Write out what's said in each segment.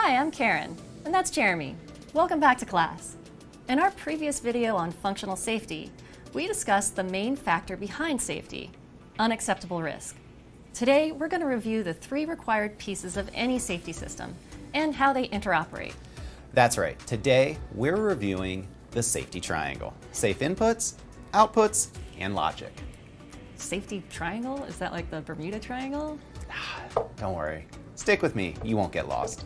Hi, I'm Karen, and that's Jeremy. Welcome back to class. In our previous video on functional safety, we discussed the main factor behind safety, unacceptable risk. Today, we're going to review the 3 required pieces of any safety system and how they interoperate. That's right. Today, we're reviewing the safety triangle. Safe inputs, outputs, and logic. Safety triangle? Is that like the Bermuda Triangle? Don't worry. Stick with me. You won't get lost.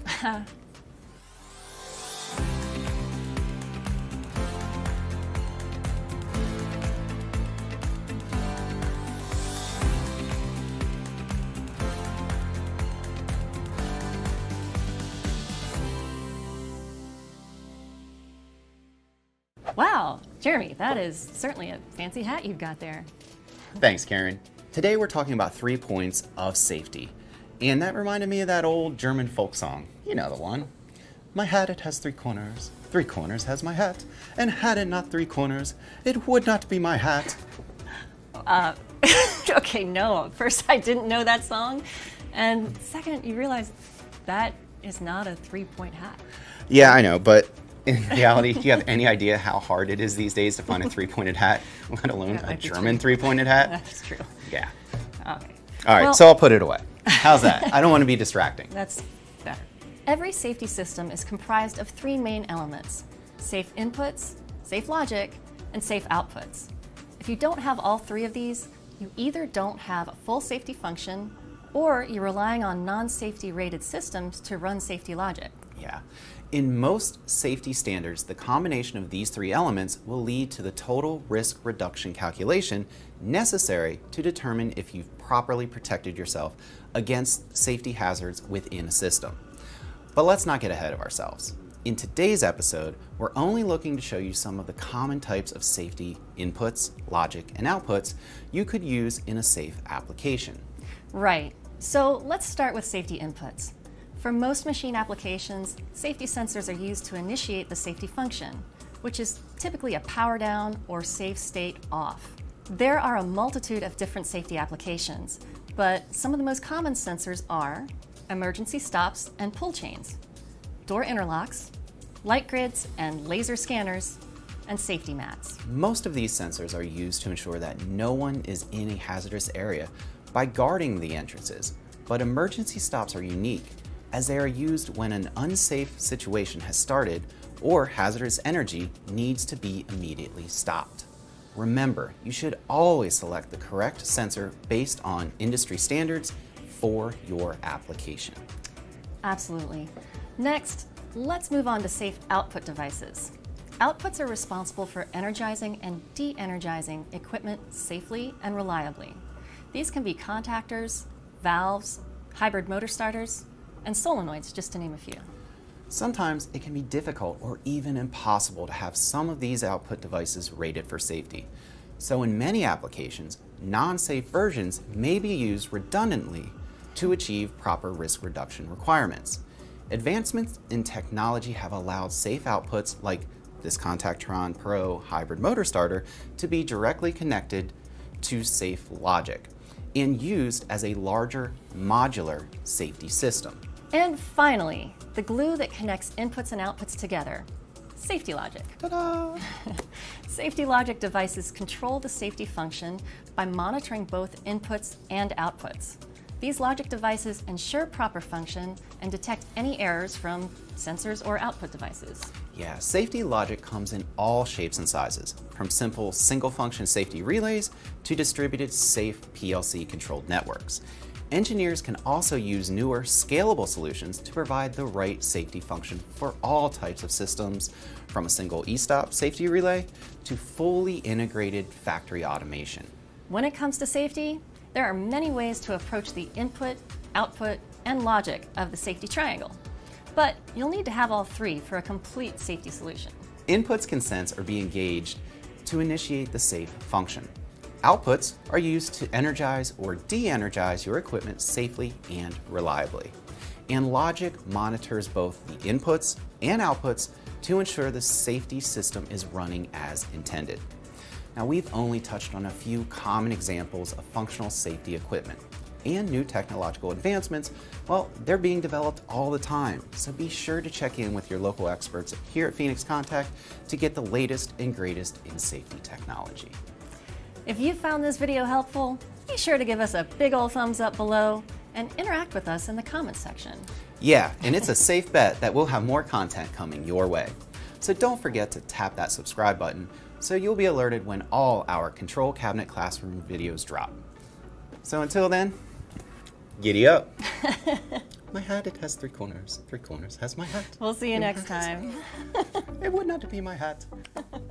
Wow, Jeremy, that is certainly a fancy hat you've got there. Thanks, Karen. Today we're talking about 3 points of safety. And that reminded me of that old German folk song. You know the one. My hat, it has 3 corners. 3 corners has my hat. And had it not 3 corners, it would not be my hat. Okay, no. First, I didn't know that song. And second, you realize that is not a 3-point hat. Yeah, I know, but in reality, do you have any idea how hard it is these days to find a 3-pointed hat, let alone a German 3-pointed hat? That's true. Yeah. Okay. All right, Well, so I'll put it away. How's that? I don't want to be distracting. That's better. Every safety system is comprised of 3 main elements: safe inputs, safe logic, and safe outputs. If you don't have all 3 of these, you either don't have a full safety function, or you're relying on non-safety rated systems to run safety logic. Yeah. In most safety standards, the combination of these 3 elements will lead to the total risk reduction calculation necessary to determine if you've properly protected yourself against safety hazards within a system. But let's not get ahead of ourselves. In today's episode, we're only looking to show you some of the common types of safety inputs, logic, and outputs you could use in a safe application. Right. So let's start with safety inputs. For most machine applications, safety sensors are used to initiate the safety function, which is typically a power down or safe state off. There are a multitude of different safety applications, but some of the most common sensors are emergency stops and pull chains, door interlocks, light grids and laser scanners, and safety mats. Most of these sensors are used to ensure that no one is in a hazardous area by guarding the entrances, but emergency stops are unique, as they are used when an unsafe situation has started or hazardous energy needs to be immediately stopped. Remember, you should always select the correct sensor based on industry standards for your application. Absolutely. Next, let's move on to safe output devices. Outputs are responsible for energizing and de-energizing equipment safely and reliably. These can be contactors, valves, hybrid motor starters, and solenoids, just to name a few. Sometimes it can be difficult or even impossible to have some of these output devices rated for safety. So in many applications, non-safe versions may be used redundantly to achieve proper risk reduction requirements. Advancements in technology have allowed safe outputs like this Contactron Pro hybrid motor starter to be directly connected to safe logic and used as a larger modular safety system. And finally, the glue that connects inputs and outputs together, safety logic. Ta-da! Safety logic devices control the safety function by monitoring both inputs and outputs. These logic devices ensure proper function and detect any errors from sensors or output devices. Yeah, safety logic comes in all shapes and sizes, from simple single-function safety relays to distributed safe PLC-controlled networks. Engineers can also use newer, scalable solutions to provide the right safety function for all types of systems, from a single e-stop safety relay to fully integrated factory automation. When it comes to safety, there are many ways to approach the input, output, and logic of the safety triangle. But you'll need to have all 3 for a complete safety solution. Inputs can sense or be engaged to initiate the safe function. Outputs are used to energize or de-energize your equipment safely and reliably. And logic monitors both the inputs and outputs to ensure the safety system is running as intended. Now, we've only touched on a few common examples of functional safety equipment. and new technological advancements, well, they're being developed all the time. So be sure to check in with your local experts here at Phoenix Contact to get the latest and greatest in safety technology. If you found this video helpful, be sure to give us a big old thumbs up below and interact with us in the comments section. Yeah, and it's a safe bet that we'll have more content coming your way. So don't forget to tap that subscribe button so you'll be alerted when all our Control Cabinet Classroom videos drop. So until then, giddy up. My hat, it has 3 corners. 3 corners has my hat. We'll see you next time. It would not be my hat.